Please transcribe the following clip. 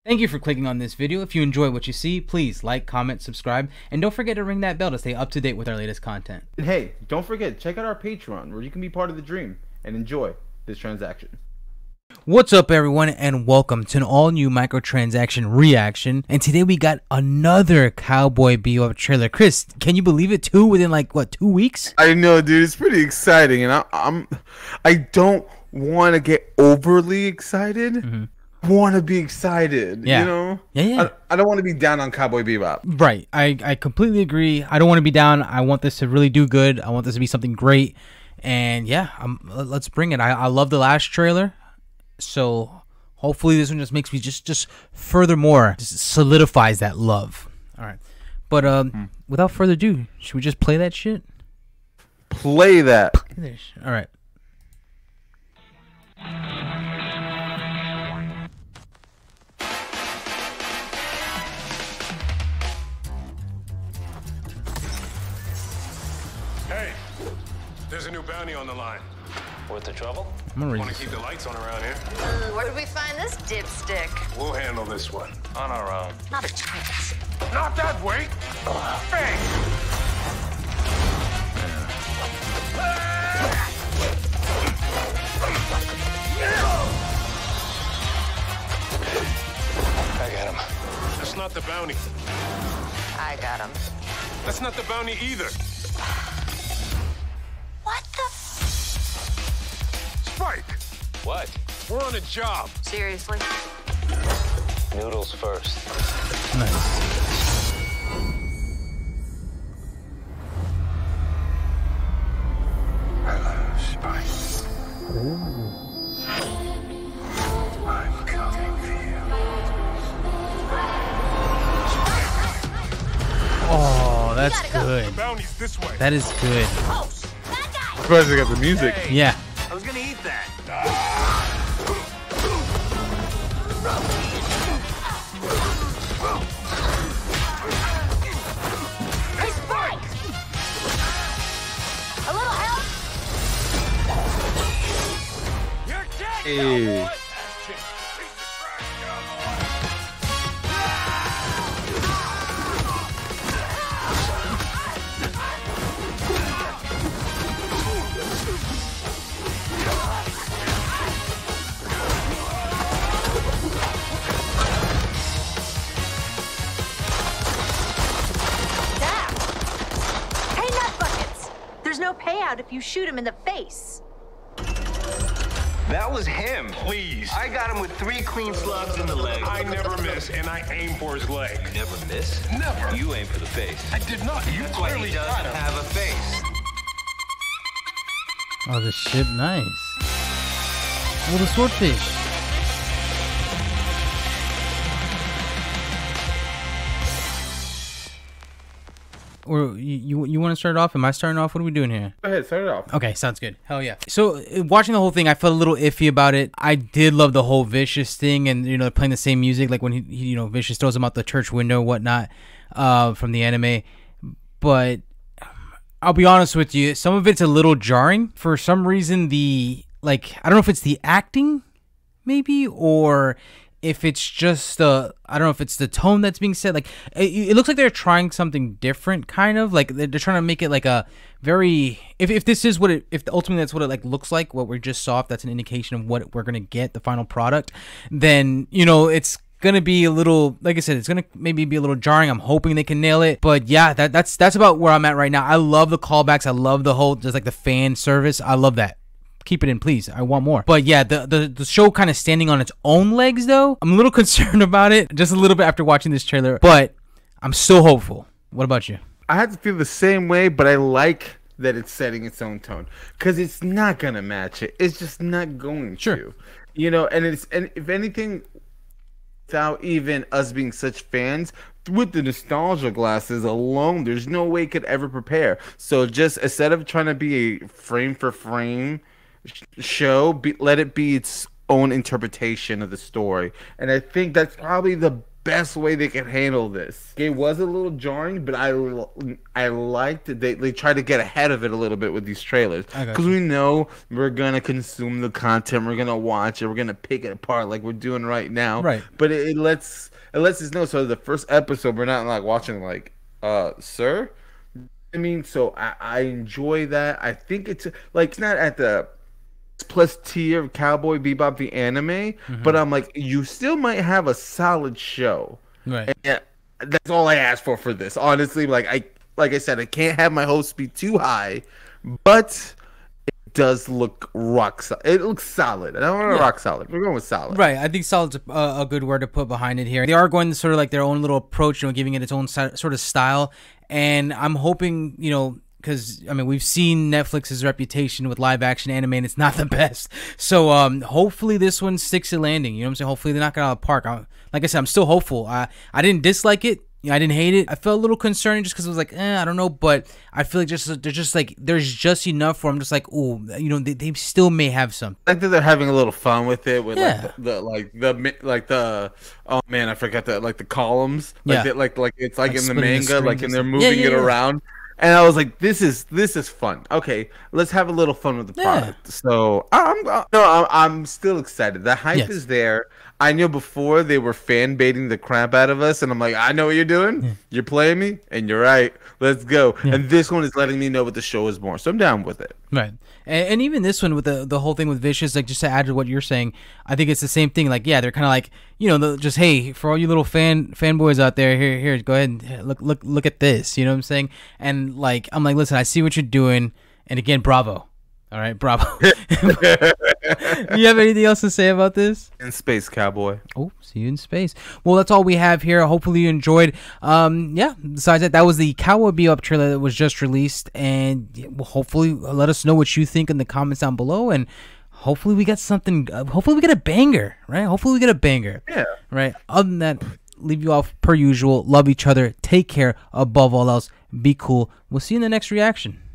Thank you for clicking on this video. If you enjoy what you see, please like, comment, subscribe, and don't forget to ring that bell to stay up to date with our latest content. And hey, don't forget, check out our Patreon where you can be part of the dream and enjoy this transaction. What's up, everyone, and welcome to an all-new microtransaction reaction. And today we got another Cowboy Bebop trailer. Chris, can you believe it? Two within like what, 2 weeks? I know, dude. It's pretty exciting, and I don't want to get overly excited. Want to be excited, Yeah. you know? Yeah. I don't want to be down on Cowboy Bebop. Right. I completely agree. I don't want to be down. I want this to really do good. I want this to be something great. And yeah, let's bring it. I love the last trailer. So hopefully this one just makes me just furthermore just solidifies that love. All right. But without further ado, should we just play that shit? Play that. All right. Hey, there's a new bounty on the line. Worth the trouble? I'm gonna read Want to this. keep the lights on around here? Where did we find this dipstick? We'll handle this one. On our own. Not a chance. Not that way! Bang! I got him. That's not the bounty. I got him. That's not the bounty either. What the? Spike, What? we're on a job. Seriously? Noodles first. Nice. Hello, Spike. I'm coming for you. Oh, that's gotta go. good. Bounty's this way. That is good. Oh, that guy! Surprised I got the music. Yeah. I was gonna eat that. Hey, Spike! A little help? You're dead, Hey. cowboy! Piece of trash, cowboy! Zach! Hey, nut buckets! There's no payout if you shoot him in the face. That was him. Please. I got him with 3 clean slugs in the leg. I never miss, and I aim for his leg. Never miss? Never. You aim for the face. I did not. You That's why clearly he doesn't got him. have a face. Oh, the ship, nice. Oh, the swordfish. Or you want to start off? Am I starting off? What are we doing here? Go ahead, start it off. Okay, sounds good. Hell yeah. So watching the whole thing, I felt a little iffy about it. I did love the whole Vicious thing, and you know, playing the same music, like when he you know, Vicious throws him out the church window, whatnot, from the anime. But I'll be honest with you, some of it's a little jarring. For some reason, I don't know if it's the acting, maybe, or if it's just I don't know if it's the tone that's being said. Like it looks like they're trying something different, kind of like they're trying to make it like a very if this is what it, if ultimately that's what it like looks like, what we just saw, if that's an indication of what we're gonna get, the final product, then you know it's gonna be a little, like I said, it's gonna maybe be a little jarring. I'm hoping they can nail it, but yeah, that's about where I'm at right now. I love the callbacks. I love the whole just like the fan service. I love that. Keep it in, please. I want more. But yeah, the show kind of standing on its own legs, though. I'm a little concerned about it, just a little bit after watching this trailer, but I'm still hopeful. What about you? I had to feel the same way, but I like that it's setting its own tone because it's not gonna match it. It's just not going Sure. to, you know. And if anything, without even us being such fans, with the nostalgia glasses alone, there's no way it could ever prepare. So just instead of trying to be a frame for frame show, let it be its own interpretation of the story. And I think that's probably the best way they could handle this. It was a little jarring, but I liked it. They tried to get ahead of it a little bit with these trailers, because we know we're gonna consume the content, we're gonna watch it, we're gonna pick it apart like we're doing right now. Right. But it lets us know. So the first episode, we're not like watching like, sir. I mean, so I enjoy that. I think it's like, it's not at the plus tier of Cowboy Bebop the anime, but I'm like, you still might have a solid show. Right. And that's all I asked for this. Honestly, like I said, I can't have my hopes be too high, but it does look it looks solid. I don't want to rock solid. We're going with solid. Right. I think solid's a good word to put behind it here. They are going sort of like their own little approach, giving it its own sort of style. And I'm hoping, because, I mean, we've seen Netflix's reputation with live action anime, and it's not the best. So hopefully this one sticks to landing. You know what I'm saying? Hopefully they knock it out of the park. Like I said, I'm still hopeful. I didn't dislike it. I didn't hate it. I felt a little concerning just because I was like, I don't know. But I feel like there's just enough where I'm just like, oh, they still may have something. I like that they're having a little fun with it, with the oh man, I forgot the columns. Like it's like in the manga, like, and they're moving it around. And I was like, this is fun. Okay, let's have a little fun with the product. So I'm still excited. The hype is there. I knew before they were fan baiting the crap out of us, and I'm like, I know what you're doing. Yeah. You're playing me, and you're right. Let's go. Yeah. And this one is letting me know what the show is more. So I'm down with it. Right. And even this one with the whole thing with Vicious, like, just to add to what you're saying, I think it's the same thing. Like, yeah, they're kind of like, just, hey, for all you little fanboys out there, here, go ahead and look at this. You know what I'm saying? And like, I'm like, listen, I see what you're doing, and again, bravo. All right, bravo. You have anything else to say about this? In space, cowboy. Oh, see you in space. Well, that's all we have here. Hopefully you enjoyed. Besides that was the Cowboy Bebop trailer that was just released, and hopefully let us know what you think in the comments down below, and hopefully we get something. Hopefully we get a banger, right? Hopefully we get a banger. Yeah. Right. Other than that, leave you off per usual. Love each other. Take care. Above all else, be cool. We'll see you in the next reaction.